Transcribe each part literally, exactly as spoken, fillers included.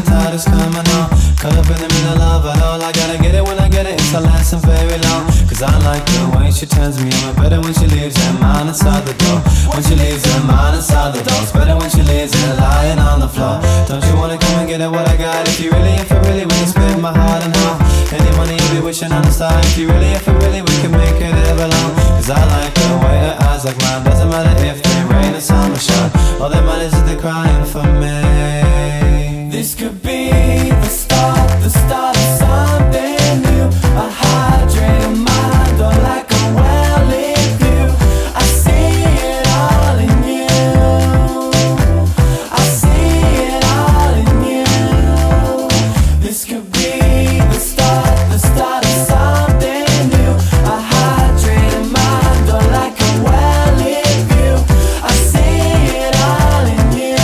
the tide is coming on. Caught up in the middle of it all. I gotta get it when I get it, it's not lasting very long. Cause I like the way she turns me on. Better when she leaves her mind inside the door. When she leaves her mind inside the door. It's better when she leaves it lying on the floor. Don't you wanna come and get it what I got? If you really, if you really, we can split my heart in half. Any money you be wishing on the side. If you really, if you really, we can make it ever long. Cause I like the way her eyes like mine. Doesn't matter if they rain or sun or shine. All that matters is they're crying for me. This could be the start, the start of something new. A hydrated mind or like a well-lit view. I see it all in you. I see it all in you. This could be the start, the start of something new. A hydrated mind or like a well-lit view. I see it all in you.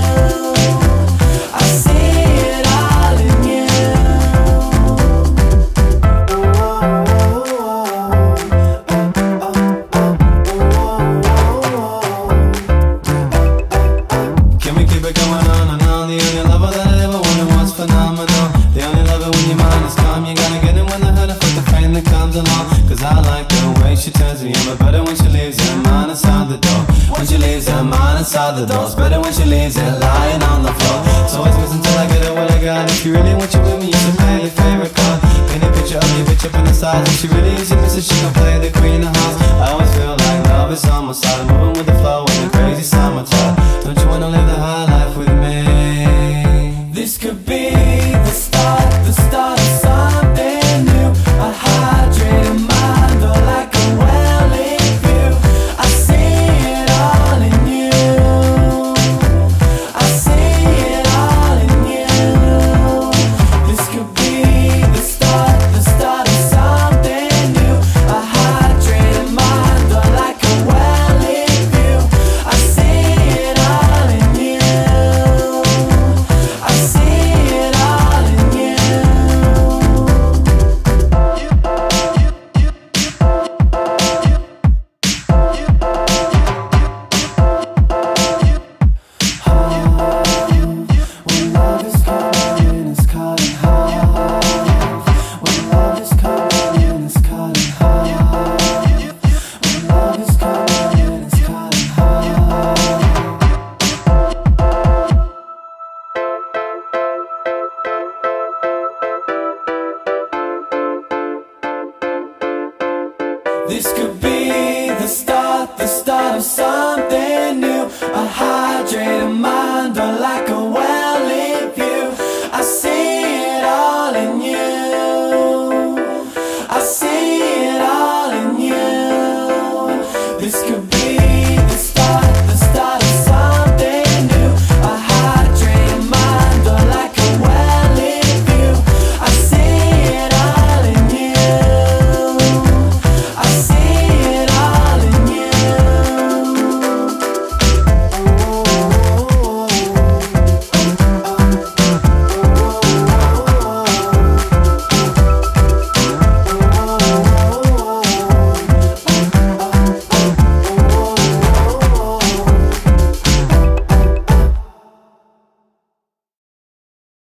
I see it all in you. Can we keep it going on and on? The only lover that I ever wanted was phenomenal. The only lover when your mind is calm. You gotta get it when the hurt of the pain that comes along. Cause I like the way she turns me on. But better when she leaves her mind inside the door. When she leaves her mind inside the door. It's better when she leaves it lying on the floor. So always miss until I get it what I got. If you really want you with me, you should play your favorite card. Paint a picture of me, bitch up in the sides. If she really is your missus, she gon' play the queen of hearts. I always feel like love is on my side. Moving with the flow in the crazy summertime. Don't you wanna live the high life with me? This could be the start, the start of something new. A hydrated mind or like a well-lit view. I see it all in you. I see it all in you. This could be the start, the start of something new. A hydrated mind or like a well-lit view. I see it all in you. I see it all in you. When love is coming, it's calling hard. When love is coming, it's calling hard. When love is coming, it's calling hard. This could be the start, the start of something new. A hydrated mind or